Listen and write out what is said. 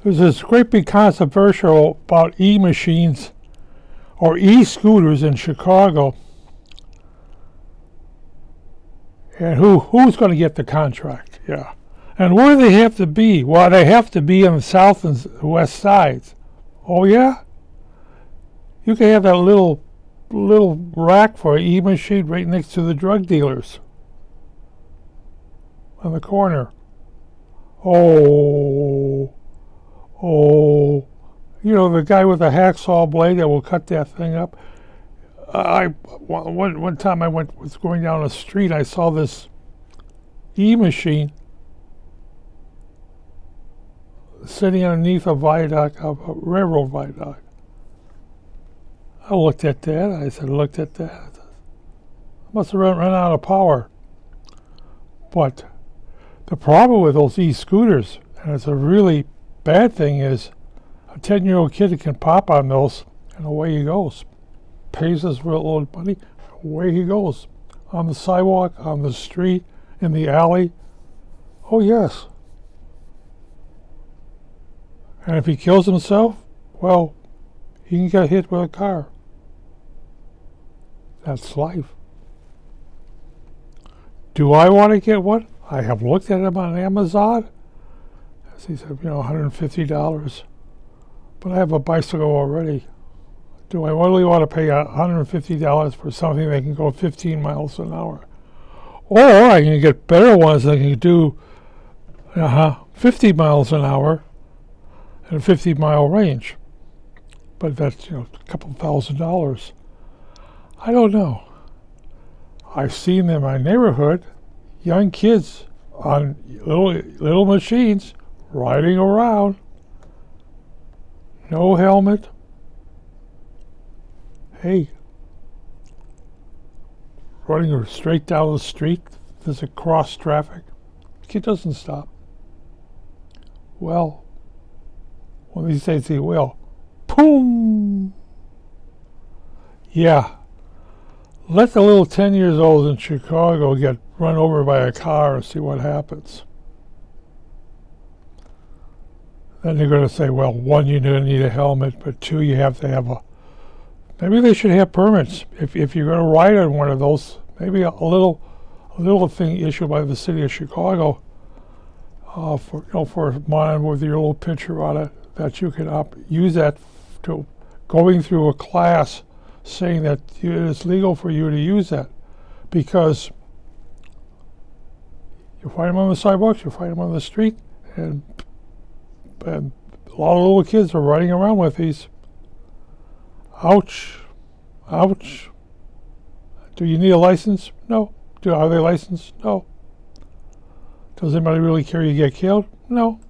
There's this great big controversial about e-machines or e-scooters in Chicago. And who's going to get the contract? Yeah. And where do they have to be? Well, they have to be on the south and west sides. Oh, yeah? You can have that little rack for an e-machine right next to the drug dealers on the corner. Oh, you know, the guy with the hacksaw blade that will cut that thing up. One time I was going down a street, I saw this e-machine sitting underneath a viaduct, a railroad viaduct. I looked at that. I looked at that. I must have run out of power. But the problem with those e-scooters, and it's a really bad thing, is a 10-year-old kid can pop on those, and away he goes. Pays his real old money, away he goes. On the sidewalk, on the street, in the alley. Oh, yes. And if he kills himself, well, he can get hit with a car. That's life. Do I want to get one? I have looked at them on Amazon. As he said, you know, $150. But I have a bicycle already. Do I really want to pay $150 for something that can go 15 miles an hour? Or I can get better ones that can do 50 miles an hour and a 50-mile range. But that's, you know, a couple $1,000. I don't know. I've seen them in my neighborhood, young kids on little machines riding around, no helmet. Hey, running straight down the street, there's a cross traffic. The kid doesn't stop. Well, one of these days he will. Boom! Yeah. Let the little 10 years old in Chicago get run over by a car and see what happens. Then they're going to say, well, one, you don't need a helmet, but two, you have to have a... Maybe they should have permits. If you're going to ride on one of those, maybe a little thing issued by the city of Chicago for mine with your little picture on it, that you can use that to going through a class saying that it is legal for you to use that, because you find them on the sidewalks, you find them on the street, and a lot of little kids are riding around with these. Ouch. Ouch. Do you need a license? No. Are they licensed? No. Does anybody really care you get killed? No.